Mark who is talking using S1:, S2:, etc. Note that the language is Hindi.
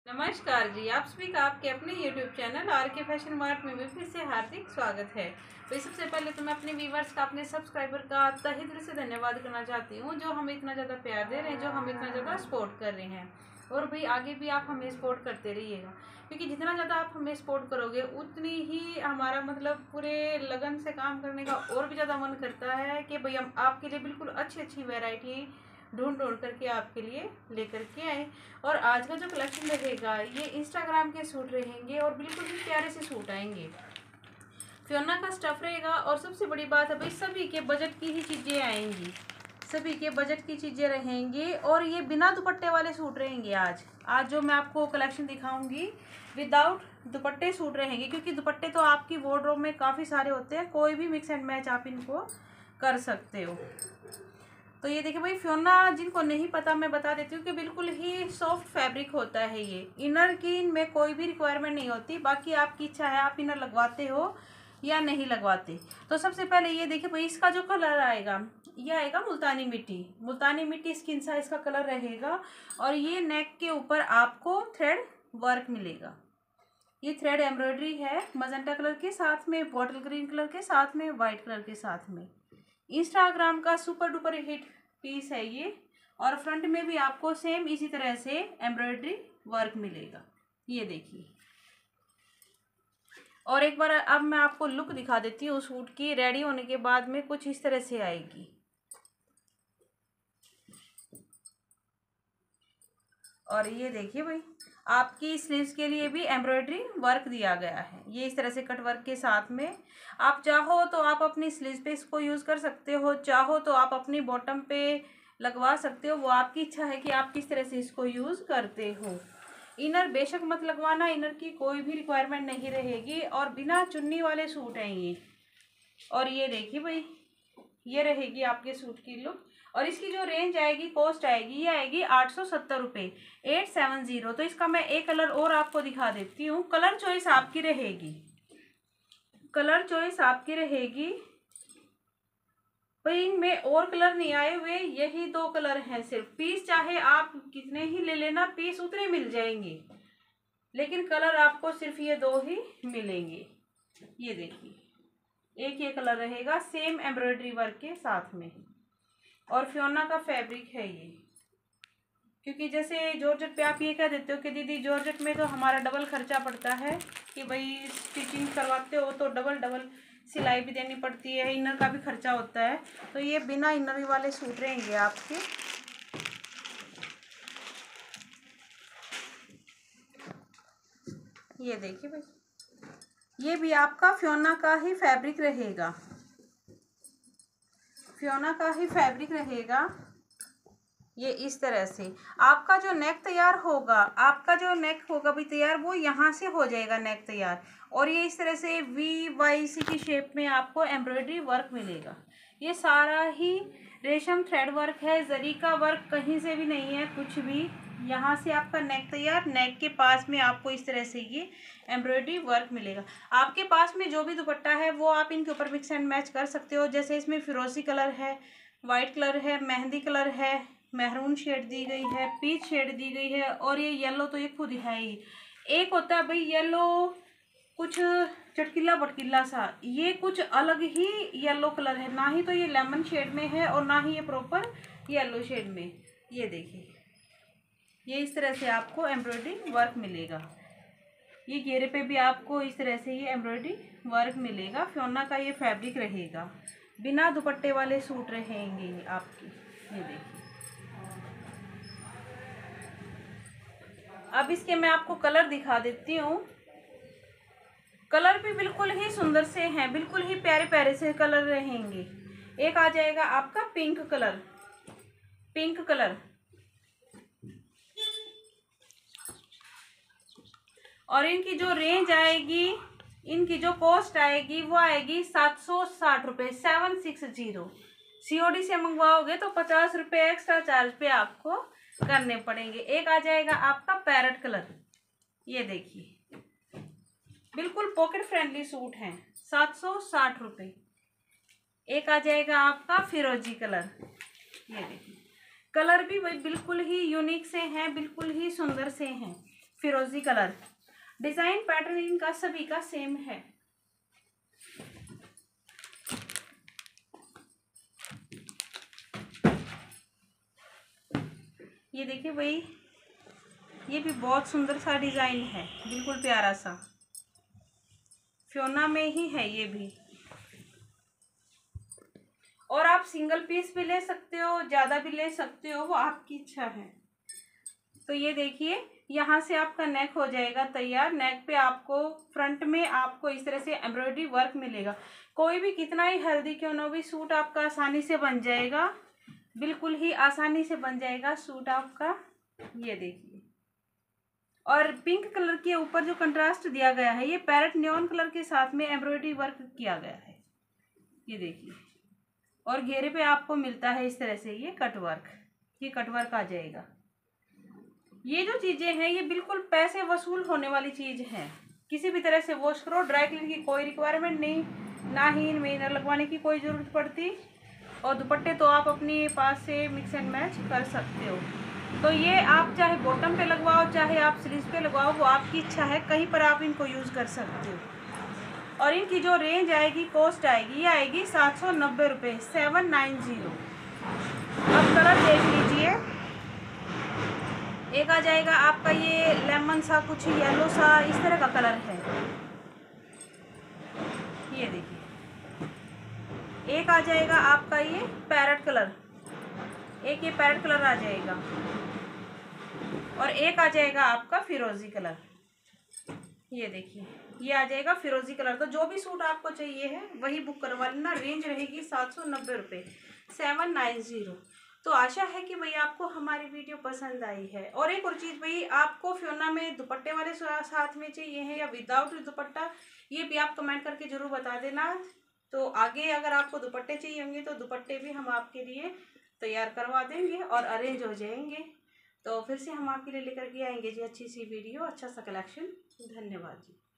S1: नमस्कार जी, आप सभी का आपके अपने YouTube channel R K fashion mart में भी फिर से हार्दिक स्वागत है। तो सबसे पहले तो मैं अपने व्यूवर्स का, अपने सब्सक्राइबर का तहे दिल से धन्यवाद करना चाहती हूँ, जो हमें इतना ज़्यादा प्यार दे रहे हैं, जो हमें इतना ज़्यादा सपोर्ट कर रहे हैं। और भाई आगे भी आप हमें सपोर्ट करते रहिएगा, क्योंकि जितना ज़्यादा आप हमें सपोर्ट करोगे उतनी ही हमारा मतलब पूरे लगन से काम करने का और भी ज़्यादा मन करता है कि भाई हम आपके लिए बिल्कुल अच्छी अच्छी वैरायटी ढूंढ करके आपके लिए लेकर के आए। और आज का जो कलेक्शन रहेगा ये इंस्टाग्राम के सूट रहेंगे और बिल्कुल ही प्यारे से सूट आएंगे। फियोना का स्टफ रहेगा और सबसे बड़ी बात है भाई सभी के बजट की ही चीज़ें आएंगी, सभी के बजट की चीज़ें रहेंगी। और ये बिना दुपट्टे वाले सूट रहेंगे। आज जो मैं आपको कलेक्शन दिखाऊंगी विदाउट दुपट्टे सूट रहेंगे, क्योंकि दुपट्टे तो आपकी वार्डरोब में काफ़ी सारे होते हैं, कोई भी मिक्स एंड मैच आप इनको कर सकते हो। तो ये देखिए भाई, फियोना जिनको नहीं पता मैं बता देती हूँ कि बिल्कुल ही सॉफ्ट फैब्रिक होता है। ये इनर की इनमें कोई भी रिक्वायरमेंट नहीं होती, बाकी आपकी इच्छा है आप इनर लगवाते हो या नहीं लगवाते। तो सबसे पहले ये देखिए भाई, इसका जो कलर आएगा ये आएगा मुल्तानी मिट्टी। मुल्तानी मिट्टी स्किन साइज का कलर रहेगा। और ये नेक के ऊपर आपको थ्रेड वर्क मिलेगा। ये थ्रेड एम्ब्रॉयडरी है मजेंटा कलर के साथ में, बॉटल ग्रीन कलर के साथ में, वाइट कलर के साथ में। इंस्टाग्राम का सुपर डुपर हिट पीस है ये। और फ्रंट में भी आपको सेम इसी तरह से एम्ब्रॉयडरी वर्क मिलेगा, ये देखिए। और एक बार अब मैं आपको लुक दिखा देती हूँ सूट की। रेडी होने के बाद में कुछ इस तरह से आएगी। और ये देखिए भाई, आपकी स्लीव्स के लिए भी एम्ब्रॉयडरी वर्क दिया गया है, ये इस तरह से कट वर्क के साथ में। आप चाहो तो आप अपनी स्लीव्स पे इसको यूज़ कर सकते हो, चाहो तो आप अपनी बॉटम पे लगवा सकते हो, वो आपकी इच्छा है कि आप किस तरह से इसको यूज़ करते हो। इनर बेशक मत लगवाना, इनर की कोई भी रिक्वायरमेंट नहीं रहेगी। और बिना चुन्नी वाले सूट हैं ये। और ये देखिए भाई, ये रहेगी आपके सूट की लुक। और इसकी जो रेंज आएगी, कॉस्ट आएगी, ये आएगी 870 रुपये, 870। तो इसका मैं एक कलर और आपको दिखा देती हूँ। कलर चॉइस आपकी रहेगी, कलर चॉइस आपकी रहेगी भाई। इनमें और कलर नहीं आए हुए, यही दो कलर हैं सिर्फ। पीस चाहे आप कितने ही ले लेना, पीस उतने मिल जाएंगे, लेकिन कलर आपको सिर्फ ये दो ही मिलेंगे। ये देखिए, एक ये कलर रहेगा सेम एम्ब्रॉयडरी वर्क के साथ में। और फियोना का फैब्रिक है ये। क्योंकि जैसे जॉर्जेट पे आप ये कह देते हो कि दीदी जॉर्जेट में तो हमारा डबल खर्चा पड़ता है, कि भाई स्टिचिंग करवाते हो तो डबल सिलाई भी देनी पड़ती है, इनर का भी खर्चा होता है। तो ये बिना इनर वाले सूट रहेंगे आपके। ये देखिए भाई, ये भी आपका फियोना का ही फैब्रिक रहेगा, फियोना का ही फैब्रिक रहेगा। ये इस तरह से आपका जो नेक तैयार होगा, आपका जो नेक होगा भी तैयार, वो यहाँ से हो जाएगा नेक तैयार। और ये इस तरह से VYC की शेप में आपको एम्ब्रॉयडरी वर्क मिलेगा। ये सारा ही रेशम थ्रेड वर्क है, जरी का वर्क कहीं से भी नहीं है कुछ भी। यहाँ से आपका नेक तैयार, नेक के पास में आपको इस तरह से ये एम्ब्रॉयडरी वर्क मिलेगा। आपके पास में जो भी दुपट्टा है वो आप इनके ऊपर मिक्स एंड मैच कर सकते हो। जैसे इसमें फिरोजी कलर है, वाइट कलर है, मेहंदी कलर है, मैरून शेड दी गई है, पीच शेड दी गई है, और ये येलो तो ये खुद है ही। एक होता है भाई येलो कुछ चटकीला बटकीला सा, ये कुछ अलग ही येलो कलर है, ना ही तो ये लेमन शेड में है और ना ही ये प्रॉपर येलो शेड में। ये देखिए, ये इस तरह से आपको एम्ब्रॉयडरी वर्क मिलेगा। ये घेरे पे भी आपको इस तरह से ये एम्ब्रॉयडरी वर्क मिलेगा। फियोना का ये फैब्रिक रहेगा, बिना दुपट्टे वाले सूट रहेंगे आपके। ये देखिए, अब इसके मैं आपको कलर दिखा देती हूँ। कलर भी बिल्कुल ही सुंदर से हैं, बिल्कुल ही प्यारे प्यारे से कलर रहेंगे। एक आ जाएगा आपका पिंक कलर, पिंक कलर। और इनकी जो रेंज आएगी, इनकी जो कॉस्ट आएगी वो आएगी 760 रुपये, 760। COD से मंगवाओगे तो 50 रुपये एक्स्ट्रा चार्ज पे आपको करने पड़ेंगे। एक आ जाएगा आपका पैरेट कलर, ये देखिए बिल्कुल पॉकेट फ्रेंडली सूट हैं, 760 रुपये। एक आ जाएगा आपका फिरोजी कलर, ये देखिए कलर भी बिल्कुल ही यूनिक से हैं, बिल्कुल ही सुंदर से हैं। फिरोजी कलर। डिजाइन पैटर्न इनका सभी का सेम है। ये देखिए भाई, ये भी बहुत सुंदर सा डिजाइन है, बिल्कुल प्यारा सा, फ्योना में ही है ये भी। और आप सिंगल पीस भी ले सकते हो, ज्यादा भी ले सकते हो, वो आपकी इच्छा है। तो ये देखिए, यहाँ से आपका नेक हो जाएगा तैयार। नेक पे आपको फ्रंट में आपको इस तरह से एम्ब्रॉयडरी वर्क मिलेगा। कोई भी कितना ही हेल्दी क्यों ना भी सूट आपका आसानी से बन जाएगा, बिल्कुल ही आसानी से बन जाएगा सूट आपका। ये देखिए, और पिंक कलर के ऊपर जो कंट्रास्ट दिया गया है, ये पैरेट न्योन कलर के साथ में एम्ब्रॉयडरी वर्क किया गया है। ये देखिए, और घेरे पे आपको मिलता है इस तरह से ये कटवर्क, ये कटवर्क आ जाएगा। ये जो चीजें हैं ये बिल्कुल पैसे वसूल होने वाली चीज है। किसी भी तरह से वॉश करो, ड्राई क्लीन की कोई रिक्वायरमेंट नहीं, ना ही इनमें इनर लगवाने की कोई जरूरत पड़ती। और दुपट्टे तो आप अपने पास से मिक्स एंड मैच कर सकते हो। तो ये आप चाहे बॉटम पे लगवाओ, चाहे आप स्लीव्स पे लगवाओ, वो आपकी इच्छा है, कहीं पर आप इनको यूज कर सकते हो। और इनकी जो रेंज आएगी, कॉस्ट आएगी, ये आएगी 790 रुपये, 790। अब कलर देख लीजिए, एक आ जाएगा आपका ये लेमन सा, कुछ येलो सा, इस तरह का कलर है। ये देखिए, एक आ जाएगा आपका ये पैरेट कलर, एक ये पैरेट कलर आ जाएगा, और एक आ जाएगा आपका फिरोजी कलर। ये देखिए, ये आ जाएगा फिरोजी कलर। तो जो भी सूट आपको चाहिए है वही बुक करवा लेना। रेंज रहेगी 790 रुपये, 790। तो आशा है कि भैया आपको हमारी वीडियो पसंद आई है। और एक और चीज़ भाई, आपको फ्योना में दुपट्टे वाले साथ में चाहिए है या विदाउट दुपट्टा, ये भी आप कमेंट करके जरूर बता देना। तो आगे अगर आपको दुपट्टे चाहिए होंगे तो दुपट्टे भी हम आपके लिए तैयार करवा देंगे और अरेंज हो जाएंगे। तो फिर से हम आपके लिए लेकर के आएंगे जी अच्छी सी वीडियो, अच्छा सा कलेक्शन। धन्यवाद जी।